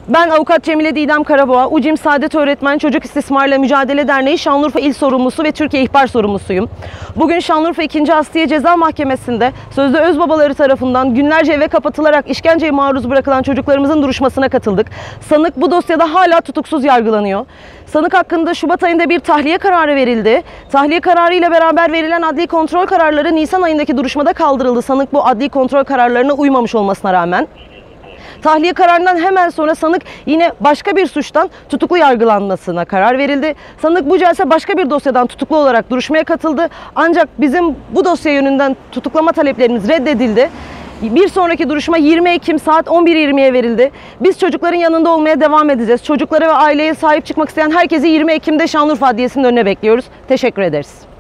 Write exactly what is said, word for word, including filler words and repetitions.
Ben Avukat Cemile Didem Karaboğa, Ucim Saadet Öğretmen Çocuk İstismarla Mücadele Derneği Şanlıurfa İl Sorumlusu ve Türkiye İhbar Sorumlusuyum. Bugün Şanlıurfa ikinci. Asliye Ceza Mahkemesi'nde sözde özbabaları tarafından günlerce eve kapatılarak işkenceye maruz bırakılan çocuklarımızın duruşmasına katıldık. Sanık bu dosyada hala tutuksuz yargılanıyor. Sanık hakkında Şubat ayında bir tahliye kararı verildi. Tahliye kararı ile beraber verilen adli kontrol kararları Nisan ayındaki duruşmada kaldırıldı. Sanık bu adli kontrol kararlarına uymamış olmasına rağmen. Tahliye kararından hemen sonra sanık yine başka bir suçtan tutuklu yargılanmasına karar verildi. Sanık bu celse başka bir dosyadan tutuklu olarak duruşmaya katıldı. Ancak bizim bu dosya yönünden tutuklama taleplerimiz reddedildi. Bir sonraki duruşma yirmi Ekim saat on bir yirmiye verildi. Biz çocukların yanında olmaya devam edeceğiz. Çocuklara ve aileye sahip çıkmak isteyen herkesi yirmi Ekim'de Şanlıurfa Adliyesi'nin önüne bekliyoruz. Teşekkür ederiz.